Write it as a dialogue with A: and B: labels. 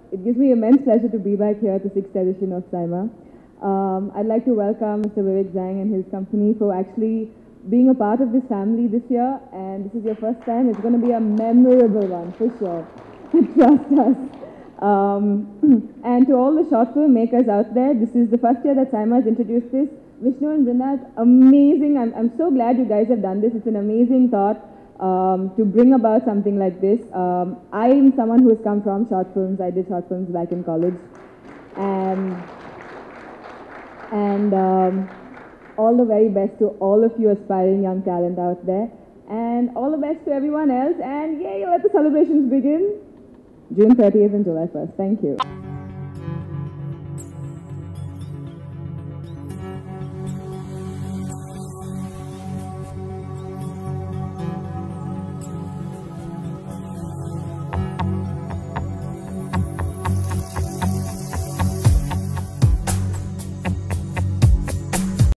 A: It gives me immense pleasure to be back here at the 6th edition of SIIMA. I'd like to welcome Mr. Vivek Zhang and his company for actually being a part of this family this year. And this is your first time. It's going to be a memorable one, for sure. Trust us. And to all the short film makers out there, this is the first year that SIIMA has introduced this. Vishnu and Brinda, it's amazing. I'm so glad you guys have done this. It's an amazing thought. To bring about something like this. I'm someone who has come from short films. I did short films back in college. And all the very best to all of you aspiring young talent out there. And all the best to everyone else. And yay, let the celebrations begin. June 30th and July 1st. Thank you.